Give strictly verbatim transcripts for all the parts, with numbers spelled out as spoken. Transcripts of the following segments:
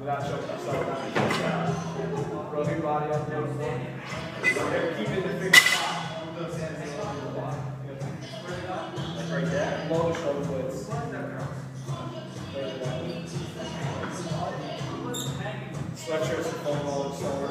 without choking yourself down. Roll your body up there. Okay, keep it in the finger spot. Move those hands in the body. Like right there. Blow the shoulder blades. Sweatshirts are full roll the shoulder.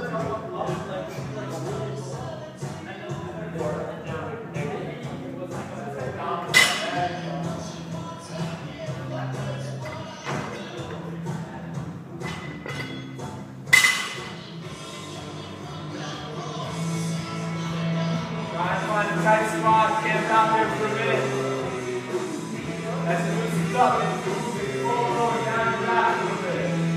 Find a tight spot, camp out there for a minute. As it loosens up, and rolling down your back a little bit.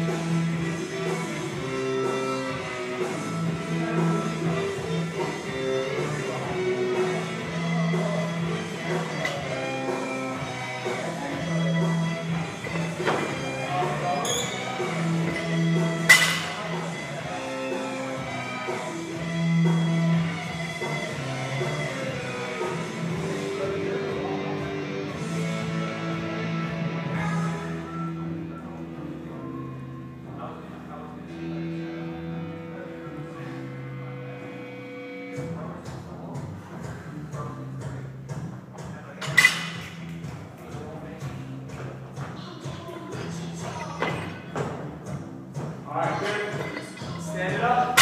Alright, good. Stand it up.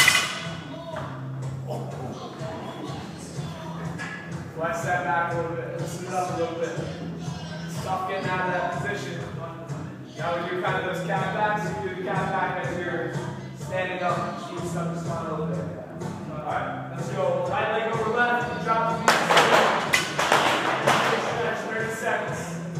Flex that back a little bit. Loosen it up a little bit. Stop getting out of that position. Now we do kind of those cat backs. You do the cat back as you're standing up. Keep stuff just on a little bit. Alright, let's go. Right leg over left. Drop the feet. Stretch thirty seconds.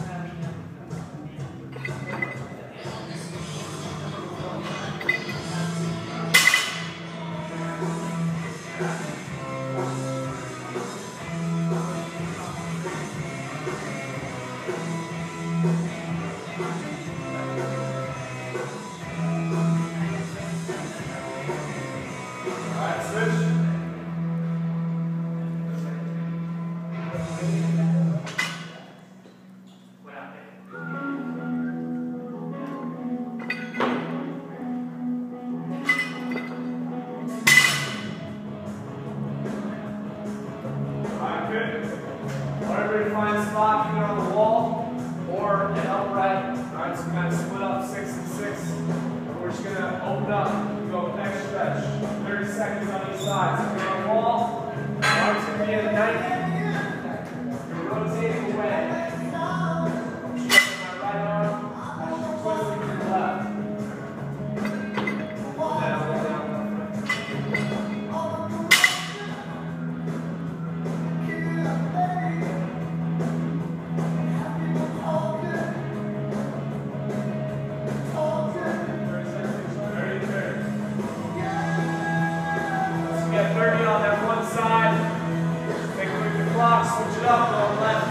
Find a spot either on the wall or an upright. Alright, so kind of split up six and six. And we're just going to open up and go next stretch. thirty seconds on each side. So you're on the wall, arms going to be at ninety. You're rotating away. I'm stretching my right arm, twisting to the left. Down, down, thirty on that one side. Take a look at the clock, switch it up, go left.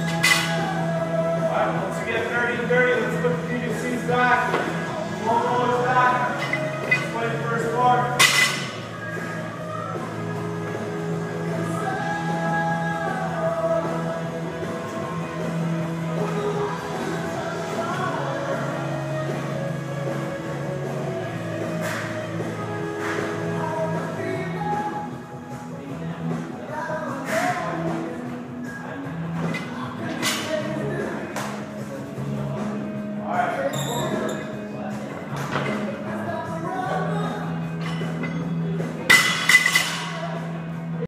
thirty, let's put the P D Cs back.